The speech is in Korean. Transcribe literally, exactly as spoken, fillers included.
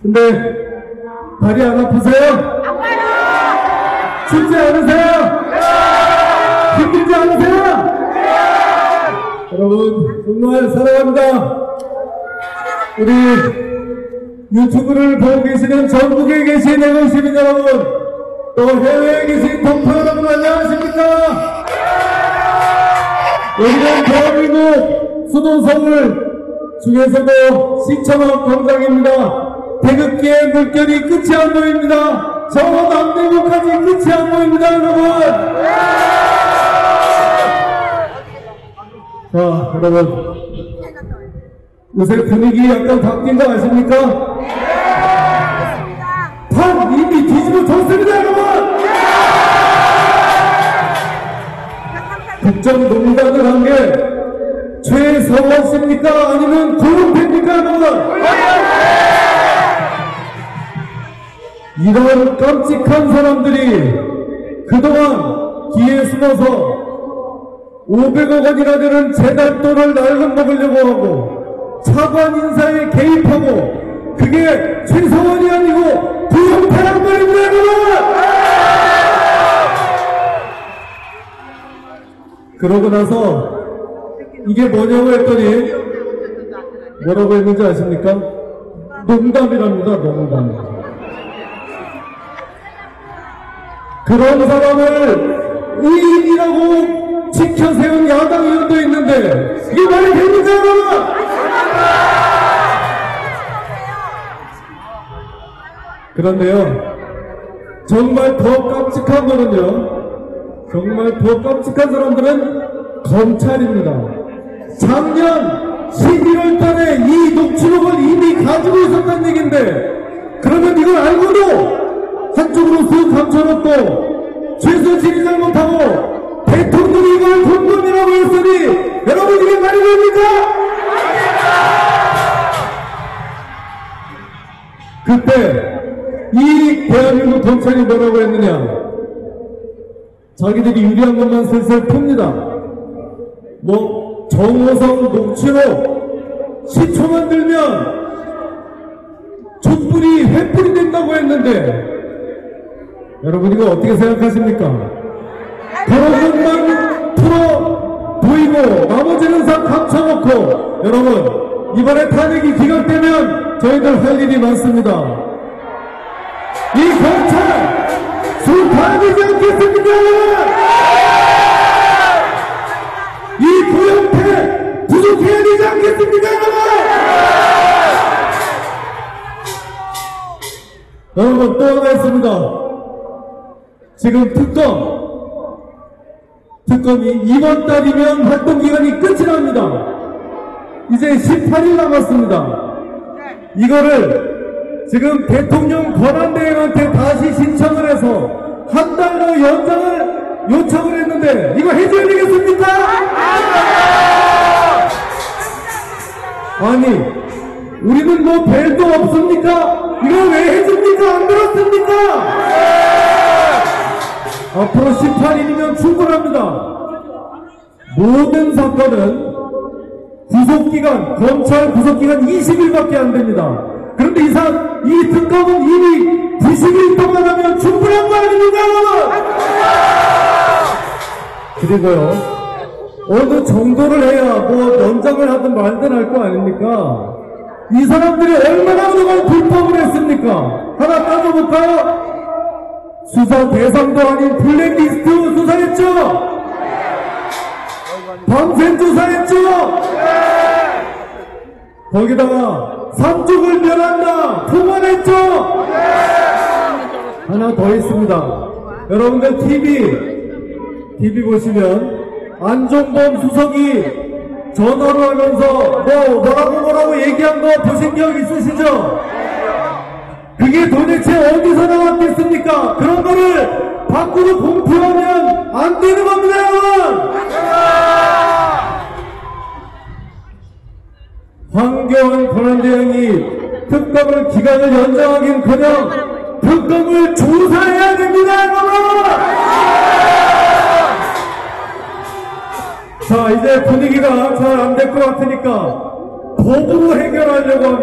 근데 다리 안 아프세요? 춥지 않으세요? 힘들지 않으세요? 여러분 정말 사랑합니다. 우리 유튜브를 보고 계시는 전국에 계신 애국 시민 여러분, 또 해외에 계신 동포 여러분 안녕하십니까? 여기는 대한민국 수도 서울 중에서도 시청업 광장입니다. 태극기의 물결이 끝이 안 보입니다. 저 남대문까지 끝이 안 보입니다, 여러분. 자, 여러분, 요새 분위기 약간 바뀐 거 아십니까? 판 이미 뒤집어졌습니다, 여러분. 국정농단을 한 게 최서원 씨입니까? 아니면 고은태입니까, 여러분? 이런 깜찍한 사람들이 그동안 귀에 숨어서 오백억 원이나 되는 재단돈을 날름 먹으려고 하고 차관 인사에 개입하고, 그게 최서원이 아니고 고은태란 말입니다, 여러분! 그러고 나서 이게 뭐냐고 했더니 뭐라고 했는지 아십니까? 농담이랍니다, 농담. 그런 사람을 의인이라고 지켜세운 야당 의원도 있는데 이게 말이 됩니까, 여러분? 그런데요, 정말 더 깜찍한 거는요, 정말 더 깜찍한 사람들은 검찰입니다. 작년 십일월 달에 이 녹취록을 이미 가지고 있었다는 얘기인데, 그러면 이걸 알고도 한쪽으로 쓱 감춰놓고 최순실이 잘못하고 대통령이 이걸 공범이라고 했으니 여러분 이게 말이 됩니까? 그때 이 대한민국 검찰이 뭐라고 했느냐, 자기들이 유리한 것만 슬슬 풉니다. 뭐 정호성 녹취록 십 초만 들면 촛불이 횃불이 된다고 했는데, 여러분 이거 어떻게 생각하십니까? 그런 것만 풀어 보이고 나머지는 다 감춰놓고, 여러분 이번에 탄핵이 기각되면 저희들 할 일이 많습니다. 이 검찰 술 타야 되지 않겠습니까? 이 고영태 구속해야 되지 않겠습니까? 여러분 또 하나 있습니다. 지금 특검, 특검이 이번 달이면 활동기간이 끝이 납니다. 이제 십팔 일 남았습니다. 이거를 지금 대통령 권한대행한테 다시 신청을 해서 한 달로 연장을 요청을 했는데 이거 해줘야 되겠습니까? 아니, 우리는 뭐 벨도 없습니까? 이거 왜 해줍니까? 안 들었습니까? 앞으로 십팔 일이면 충분합니다. 모든 사건은 구속기간, 검찰 구속기간 이십 일밖에 안 됩니다. 그런데 이, 사, 이 특검은 이미 구십 일 동안 하면 충분한 거 아닙니까? 그리고요, 어느 정도를 해야 뭐 연장을 하든 말든 할 거 아닙니까? 이 사람들이 얼마나 그동안 불법을 했습니까? 하나 따져볼까요? 수사 대상도 아닌 블랙리스트 수사했죠? 밤샘 조사했죠? 거기다가 삼족을 멸한다 통원했죠? 하나 더 있습니다. 여러분들 티비 티비 보시면 안종범 수석이 전화로 하면서 뭐 뭐라고 뭐라고 얘기한 거 보신 적 있으시죠? 그게 도대체 어디서 나왔겠습니까? 그런 거를 밖으로 공표하면 안 되는 겁니다, 여러분! 황교안 권한대행이 특검을 기간을 연장하긴커녕 특검을 조사해야 됩니다, 여러분! 자, 이제 분위기가 잘 안 될 것 같으니까 법으로 해결하려고 합니다.